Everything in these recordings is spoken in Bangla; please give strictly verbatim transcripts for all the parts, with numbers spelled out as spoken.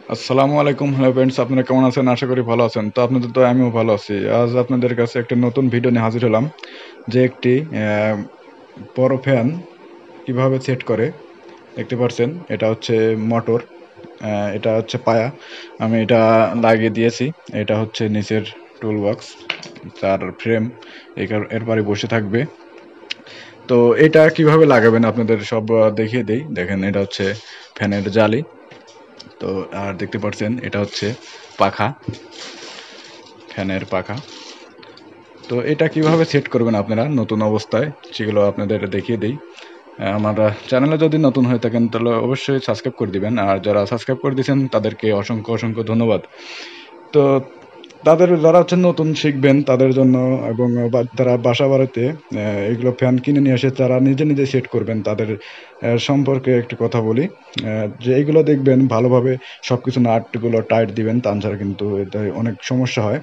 আসসালামু আলাইকুম হ্যালো ফ্রেন্ডস, আপনারা কেমন আছেন? আশা করি ভালো আছেন। তো আপনাদের তো আমিও ভালো আছি। আজ আপনাদের কাছে একটা নতুন ভিডিও নিয়ে হাজির হলাম, যে একটি আহ, বড় ফ্যান কিভাবে সেট করে। দেখতে পাচ্ছেন এটা হচ্ছে মোটর, এটা হচ্ছে পায়া। আমি এটা লাগিয়ে দিয়েছি। এটা হচ্ছে নিচের টুল বক্স, তার ফ্রেম এরপরে বসে থাকবে। তো এটা কিভাবে লাগাবেন আপনাদের সব আহ, দেখিয়ে দেই। দেখেন এটা হচ্ছে ফ্যানের জালি। তো আর দেখতে পাচ্ছেন এটা হচ্ছে পাখা, ফ্যানের পাখা। তো এটা কিভাবে সেট করবেন আপনারা নতুন অবস্থায়, সেগুলো আপনাদের দেখিয়ে দিই। আমার চ্যানেলে যদি নতুন হয়ে থাকেন তাহলে অবশ্যই সাবস্ক্রাইব করে দিবেন, আর যারা সাবস্ক্রাইব করে দিয়েছেন তাদেরকে অসংখ্য অসংখ্য ধন্যবাদ। তো তাদের যারা হচ্ছে নতুন শিখবেন তাদের জন্য, এবং বা- যারা বাসা বাড়িতে আহ, এগুলো ফ্যান কিনে নিয়ে এসে তারা নিজে নিজে সেট করবেন তাদের আহ, সম্পর্কে একটু কথা বলি। আহ, যে এইগুলো দেখবেন ভালোভাবে সব কিছু নাটগুলো টাইট দিবেন, তা ছাড়া কিন্তু এতে অনেক সমস্যা হয়।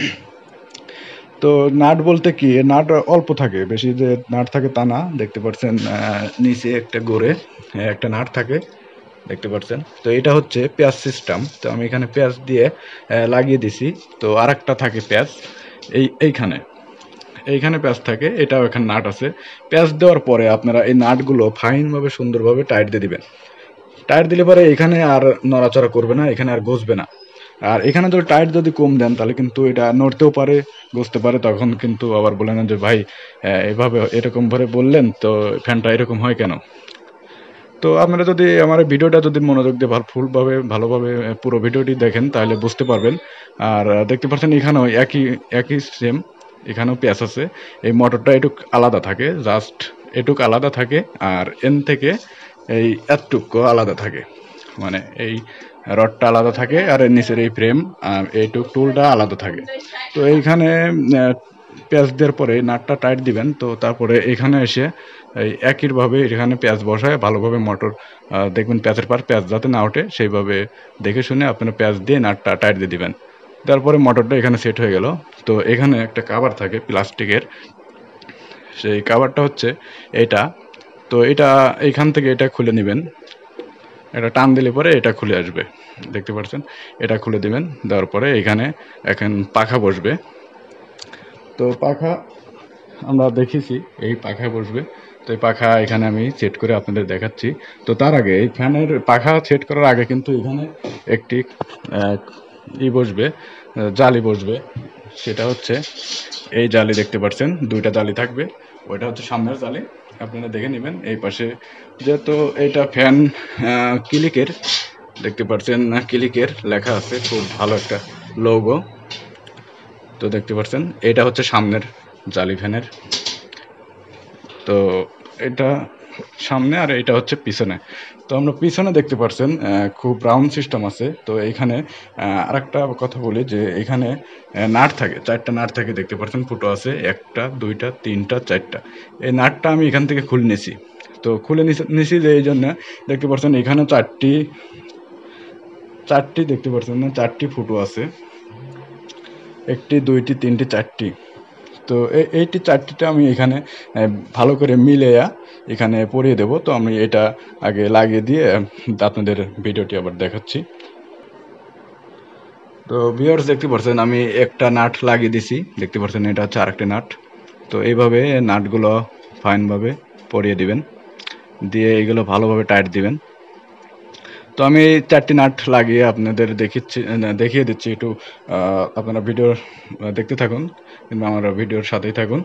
তো নাট বলতে কি, নাট অল্প থাকে, বেশি যে নাট থাকে তা না। দেখতে পাচ্ছেন আহ, নিচে একটা গোড়ে আহ, একটা নাট থাকে, দেখতে পাচ্ছেন। তো এটা হচ্ছে পেঁয়াজ সিস্টেম। তো আমি এখানে পেঁয়াজ দিয়ে আহ, লাগিয়ে দিছি। তো আর একটা থাকে পেঁয়াজ এই এইখানে, এইখানে পেঁয়াজ থাকে, এটাও এখানে নাট আছে। পেঁয়াজ দেওয়ার পরে আপনারা এই নাটগুলো ফাইনভাবে সুন্দরভাবে টাইট দিয়ে দিবেন। টায়ার দিলে পরে এখানে আর নড়াচড়া করবে না, এখানে আর ঘষবে না। আর এখানে যদি টায়ার যদি কম দেন তাহলে কিন্তু এটা নড়তেও পারে, ঘষতে পারে। তখন কিন্তু আবার বলে না যে ভাই আহ, এভাবে এরকম ভাবে বললেন, তো ফ্যানটা এরকম হয় কেন। তো আপনারা যদি আমার ভিডিওটা যদি মনোযোগ দিয়ে ভালো ফুলভাবে ভালোভাবে আহ, পুরো ভিডিওটি দেখেন তাহলে বুঝতে পারবেন। আর আহ, দেখতে পাচ্ছেন এখানেও একই একই সেম, এখানেও পেঁয়াজ আছে। এই মোটরটা এটুক আলাদা থাকে, জাস্ট এটুক আলাদা থাকে। আর এন থেকে এই এতটুকু আলাদা থাকে, মানে এই রডটা আলাদা থাকে, আর এর নিচের এই ফ্রেম এইটুক টুলটা আলাদা থাকে। তো এইখানে আহ, পেঁয়াজ দেওয়ার পরে নাটটা টাইট দিবেন। তো তারপরে এখানে এসে এই একইভাবে এখানে পেঁয়াজ বসায় ভালোভাবে মোটর আহ, দেখবেন পেঁয়াজের পার পেঁয়াজ যাতে না ওঠে সেইভাবে দেখে শুনে আপনারা পেঁয়াজ দিয়ে নাটটা টাইট দিয়ে দিবেন। তারপরে মোটরটা এখানে সেট হয়ে গেল। তো এখানে একটা কাভার থাকে প্লাস্টিকের, সেই কাভারটা হচ্ছে এটা। তো এটা এইখান থেকে এটা খুলে নেবেন, এটা টান দিলে পরে এটা খুলে আসবে, দেখতে পাচ্ছেন। এটা খুলে দিবেন, দেওয়ার পরে এখানে এখন পাখা বসবে। তো পাখা আমরা দেখেছি এই পাখা বসবে। তো এই পাখা এখানে আমি সেট করে আপনাদের দেখাচ্ছি। তো তার আগে এই ফ্যানের পাখা সেট করার আগে কিন্তু এখানে একটি আহ, ই বসবে, আহ, জালি বসবে। সেটা হচ্ছে এই জালি, দেখতে পাচ্ছেন দুইটা জালি থাকবে। ওইটা হচ্ছে সামনের জালি, আপনারা দেখে নেবেন। এই পাশে যেহেতু এটা ফ্যান ক্লিকের, দেখতে পাচ্ছেন না, ক্লিকের লেখা আছে, খুব ভালো একটা লোগো। তো দেখতে পাচ্ছেন এটা হচ্ছে সামনের জালি ফ্যানের। তো এটা সামনে, আর এটা হচ্ছে পিছনে। তো আমরা পিছনে দেখতে পাচ্ছেন আহ, খুব রাউন্ড সিস্টেম আছে। তো এইখানে আর একটা কথা বলি, যে এখানে নাট থাকে, চারটা নাট থাকে, দেখতে পাচ্ছেন ফুটো আছে, একটা দুইটা তিনটা চারটা। এই নাটটা আমি এখান থেকে খুলে নিছি। তো খুলে নিছি নিছি যে এই জন্য দেখতে পাচ্ছেন এখানে চারটি চারটি দেখতে পাচ্ছেন না, চারটি ফুটো আছে, একটি দুইটি তিনটি চারটি। তো এই এইটি চারটিটা আমি এখানে আহ, ভালো করে মিলেয়া এখানে পরিয়ে দেব। তো আমি এটা আগে লাগিয়ে দিয়ে আহ, আপনাদের ভিডিওটি আবার দেখাচ্ছি। তো ভিউয়ার্স দেখতে পাচ্ছেন আমি একটা নাট লাগিয়ে দিছি, দেখতে পাচ্ছেন এটা হচ্ছে আরেকটা নাট। তো এইভাবে নাটগুলো ফাইনভাবে পরিয়ে দিবেন, দিয়ে এগুলো ভালোভাবে টাইট দিবেন। তো আমি এই চারটি নাট লাগিয়ে আপনাদের দেখিচ্ছি, দেখিয়ে দিচ্ছি একটু। আহ, আপনারা ভিডিও দেখতে থাকুন, কিংবা আমার ভিডিওর সাথেই থাকুন।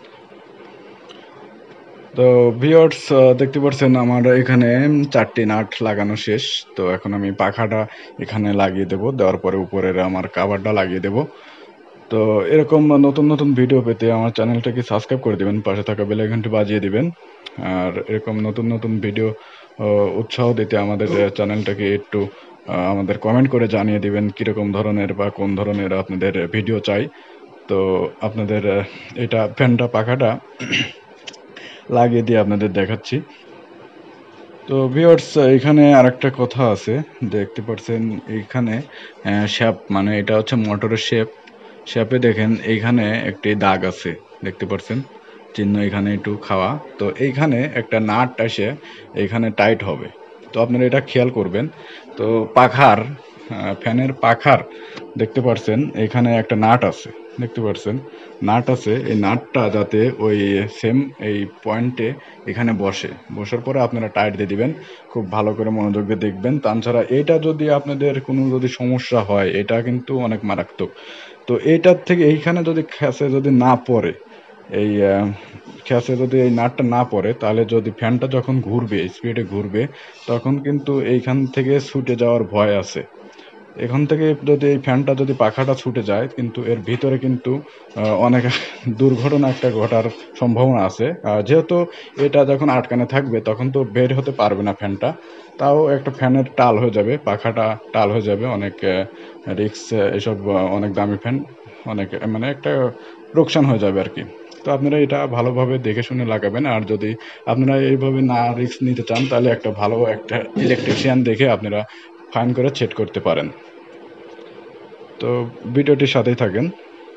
তো ভিউয়ার্স দেখতে পাচ্ছেন আমার এখানে চারটি নাট লাগানো শেষ। তো এখন আমি পাখাটা এখানে লাগিয়ে দেব, দেওয়ার পরে উপরের আমার কাভারটা লাগিয়ে দেব। তো এরকম নতুন নতুন ভিডিও পেতে আমার চ্যানেলটাকে সাবস্ক্রাইব করে দিবেন, পাশে থাকা বেল আইকনটি বাজিয়ে দিবেন। আর এরকম নতুন নতুন ভিডিও উৎসাহ দিতে আমাদের চ্যানেলটাকে একটু আহ, আমাদের কমেন্ট করে জানিয়ে দিবেন কীরকম ধরনের বা কোন ধরনের আপনাদের ভিডিও চাই। তো আপনাদের আহ, এটা ফ্যানটা পাখাটা লাগিয়ে দিয়ে আপনাদের দেখাচ্ছি। তো ভিউয়ার্স এখানে আরেকটা কথা আছে, দেখতে পাচ্ছেন এইখানে শেপ, মানে এটা হচ্ছে মোটরের শেপ। শেপে দেখেন এইখানে একটি দাগ আছে, দেখতে পাচ্ছেন চিহ্ন, এখানে একটু খাওয়া। তো এইখানে একটা নাট এসে এইখানে টাইট হবে। তো আপনারা এটা খেয়াল করবেন। তো পাখার ফ্যানের পাখার দেখতে পাচ্ছেন এখানে একটা নাট আছে, দেখতে পাচ্ছেন নাট আছে, এই নাটটা যাতে ওই সেম এই পয়েন্টে এখানে বসে, বসার পরে আপনারা টাইট দিয়ে দিবেন। খুব ভালো করে মনোযোগ দিয়ে দেখবেন, তাছাড়া এটা যদি আপনাদের কোনো যদি সমস্যা হয় এটা কিন্তু অনেক মারাত্মক। তো এইটার থেকে এইখানে যদি খেসে যদি না পড়ে, এই খেসে যদি এই নাটটা না পড়ে, তাহলে যদি ফ্যানটা যখন ঘুরবে স্পিডে ঘুরবে তখন কিন্তু এইখান থেকে ছুটে যাওয়ার ভয় আছে। এখান থেকে যদি এই ফ্যানটা যদি পাখাটা ছুটে যায় কিন্তু এর ভিতরে কিন্তু অনেক দুর্ঘটনা একটা ঘটার সম্ভাবনা আছে। যেহেতু এটা যখন আটকানো থাকবে তখন তো বের হতে পারবে না ফ্যানটা, তাও একটা ফ্যানের টাল হয়ে যাবে, পাখাটা টাল হয়ে যাবে, অনেক রিস্ক। এসব অনেক দামি ফ্যান অনেক মানে একটা লোকসান হয়ে যাবে আর কি। তো আপনারা এটা ভালোভাবে দেখে শুনে লাগাবেন, আর যদি আপনারা এইভাবে না রিস্ক নিতে চান তাহলে একটা ভালো একটা ইলেকট্রিশিয়ান দেখে আপনারা ফাইন করে সেট করতে পারেন। তো ভিডিওটির সাথেই থাকেন।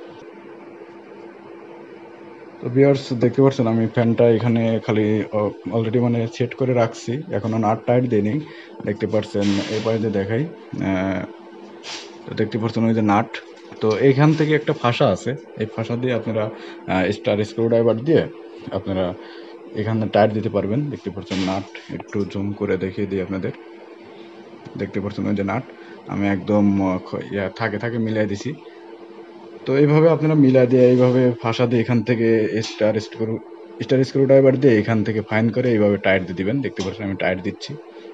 তো ভিউয়ার্স দেখতে পাচ্ছেন আমি ফ্যানটা এখানে খালি অলরেডি মানে সেট করে রাখছি, এখনো নাট টাইট দিইনি। দেখতে পাচ্ছেন এই পাশে দেখাই, তো দেখতে পাচ্ছেন ওই যে নাট। তো এইখান থেকে একটা ফাঁসা আছে, এই ফাঁসা দিয়ে আপনারা স্টার স্ক্রুড্রাইভার দিয়ে আপনারা এখানে টাইট দিতে পারবেন। দেখতে পাচ্ছেন নাট, একটু জুম করে দেখিয়ে দিই আপনাদের। দেখতে পাচ্ছেন ওই যে নাট আমি একদম থাকে থাকে মিলাই দিছি। তো এইভাবে আপনারা মিলাই দিয়ে এইভাবে ফাঁসা দিয়ে এখান থেকে স্টার স্ক্রু স্টার স্ক্রুড্রাইভার দিয়ে এখান থেকে ফাইন করে এইভাবে টাইট দিয়ে দিবেন। দেখতে পাচ্ছেন আমি টাইট দিচ্ছি।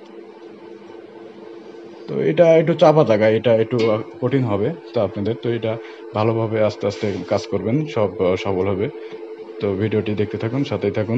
তো এটা একটু চাপা জায়গা, এটা একটু কঠিন হবে তো আপনাদের, তো এটা ভালোভাবে আস্তে আস্তে কাজ করবেন, সব সফল হবে। তো ভিডিওটি দেখতে থাকুন, সাথেই থাকুন।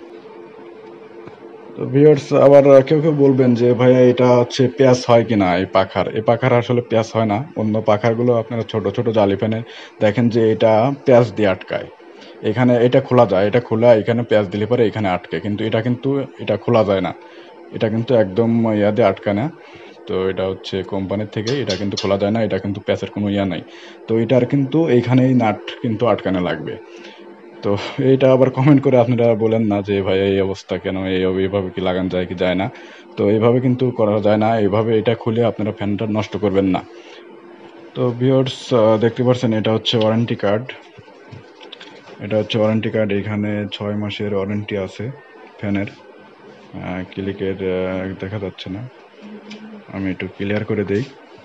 তো ভিউয়ার্স আবার কেউ কেউ বলবেন যে ভাইয়া এটা হচ্ছে প্যাঁচ হয় কিনা এই পাখার, এই পাখার আসলে প্যাঁচ হয় না। অন্য পাখারগুলো আপনারা ছোট ছোট জালি ফ্যানে দেখেন যে এটা প্যাঁচ দিয়ে আটকায়, এখানে এটা খোলা যায়, এটা খোলা এখানে প্যাঁচ দিলে পরে এখানে আটকে, কিন্তু এটা কিন্তু এটা খোলা যায় না, এটা কিন্তু একদম ইয়া দিয়ে আটকায় না। তো এটা হচ্ছে কোম্পানির থেকে, এটা কিন্তু খোলা যায় না, এটা কিন্তু প্যাঁচের কোনো ইয়া নাই। তো এটার কিন্তু এইখানেই নাট কিন্তু আটকানো লাগবে। তো এইটা আবার কমেন্ট করে আপনারা বলেন না যে ভাই এই অবস্থা কেন, এই এইভাবে কি লাগানো যায় কি যায় না। তো এইভাবে কিন্তু করা যায় না, এইভাবে এটা খুলে আপনারা ফ্যানটা নষ্ট করবেন না। তো ভিউয়ার্স দেখতে পাচ্ছেন এটা হচ্ছে ওয়ারেন্টি কার্ড, এটা হচ্ছে ওয়ারেন্টি কার্ড, এখানে ছয় মাসের ওয়ারেন্টি আছে ফ্যানের। ক্লিকের দেখা যাচ্ছে না, আমি একটু ক্লিয়ার করে দেই।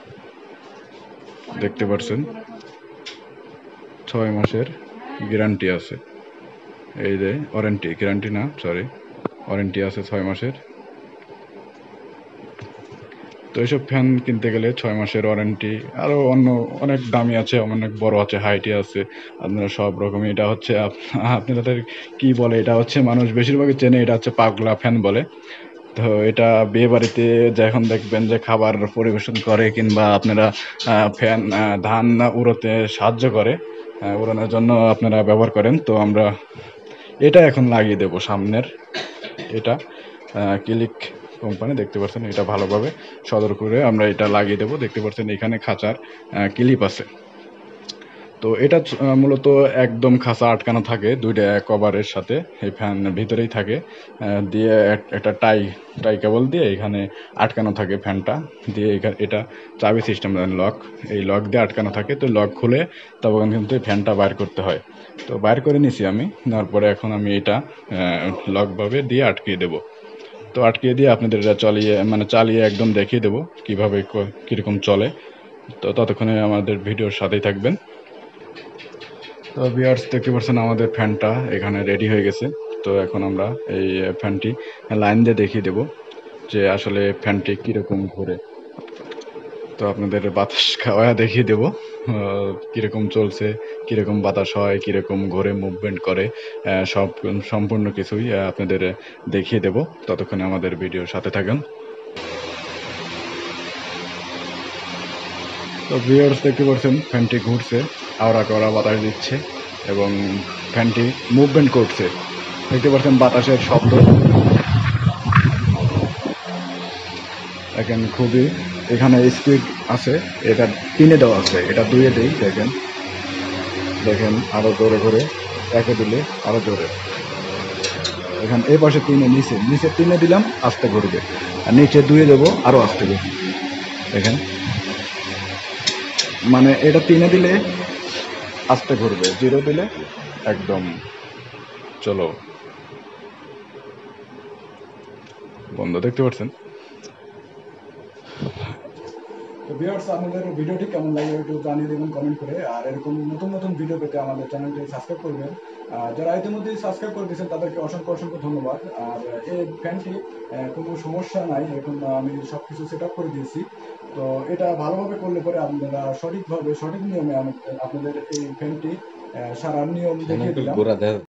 দেখতে পাচ্ছেন ছয় মাসের গ্যারান্টি আছে, এই যে ওয়ারেন্টি, গ্যারান্টি না সরি ওয়ারেন্টি আছে ছয় মাসের। তো এইসব ফ্যান কিনতে গেলে ছয় মাসের ওয়ারেন্টি, আরও অন্য অনেক দামি আছে, অনেক বড় আছে, হাইটি আছে, আপনারা সব রকমই। এটা হচ্ছে আপনাদের কি বলে, এটা হচ্ছে মানুষ বেশিরভাগই চেনে, এটা হচ্ছে পাগলা ফ্যান বলে। তো এটা বিয়ে বাড়িতে যখন দেখবেন যে খাবার পরিবেশন করে কিংবা আপনারা ফ্যান ধান উড়োতে সাহায্য করে, উড়ানোর জন্য আপনারা ব্যবহার করেন। তো আমরা এটা এখন লাগিয়ে দেব সামনের, এটা ক্লিক কোম্পানি, দেখতে পাচ্ছেন এটা ভালোভাবে সদর করে আমরা এটা লাগিয়ে দেব। দেখতে পাচ্ছেন এখানে খাঁচার ক্লিপ আছে। তো এটা মূলত একদম খাঁচা আটকানো থাকে দুইটা কভারের সাথে, এই ফ্যান ভিতরেই থাকে, দিয়ে একটা টাই টাই কেবল দিয়ে এখানে আটকানো থাকে ফ্যানটা দিয়ে। এটা চাবি সিস্টেম লক, এই লক দিয়ে আটকানো থাকে। তো লক খুলে তখন কিন্তু ফ্যানটা বাইর করতে হয়। তো বাইর করে নিছি আমি, নেওয়ার পরে এখন আমি এটা লকভাবে দিয়ে আটকিয়ে দেবো। তো আটকিয়ে দিয়ে আপনাদের এটা চালিয়ে মানে চালিয়ে একদম দেখিয়ে দেবো কীভাবে কীরকম চলে। তো ততক্ষণে আমাদের ভিডিওর সাথেই থাকবেন। তো ভিউয়ার্স দেখতে পাচ্ছেন আমাদের ফ্যানটা এখানে রেডি হয়ে গেছে। তো এখন আমরা এই ফ্যানটি লাইন দিয়ে দেখিয়ে দেব যে আসলে ফ্যানটি কীরকম ঘোরে। তো আপনাদের বাতাস খাওয়া দেখিয়ে দেব কীরকম চলছে, কীরকম বাতাস হয়, কীরকম ঘোরে, মুভমেন্ট করে, সব সম্পূর্ণ কিছুই আপনাদের দেখিয়ে দেব। ততক্ষণে আমাদের ভিডিওর সাথে থাকেন। তো ভিউয়ার্স দেখতে পাচ্ছেন ফ্যানটি ঘুরছে, আওড়া করা বাতাস দিচ্ছে এবং ফ্যানটি মুভমেন্ট করছে। দেখতে পাচ্ছেন বাতাসের শব্দ, দেখেন খুবই এখানে স্পিড আছে, এটা তিনে দেওয়া আছে, এটা দুইয়ে দেই, দেখেন দেখেন আরো জোরে করে, একে দিলে আরো জোরে। এখানে এই পাশে তিনে, নিচে নিচে তিনে দিলাম আস্তে ঘুরবে, আর নিচে দুইয়ে দেবো আরো আস্তে ঘুরবে। দেখেন মানে এটা তিনে দিলে আস্তে ঘুরবে, জিরো দিলে একদম চলো বন্ধ, দেখতে পাচ্ছেন। তো ভিউয়ার্স, আপনাদের ভিডিওটি কেমন লাগলো একটু জানিয়ে দেবেন কমেন্ট করে, আর এরকম নতুন নতুন ভিডিও পেতে আমাদের চ্যানেলটি সাবস্ক্রাইব করবেন। আর যারা ইতিমধ্যে সাবস্ক্রাইব করে দিয়েছেন তাদেরকে অসংখ্য অসংখ্য ধন্যবাদ। আর এই ফ্যানটি কোনো সমস্যা নাই, এখন আমি সব কিছু সেট আপ করে দিয়েছি। তো এটা ভালোভাবে করলে পরে আপনারা সঠিকভাবে সঠিক নিয়মে আপনাদের এই ফ্যানটি সারার নিয়ম দেখিয়ে দিলাম।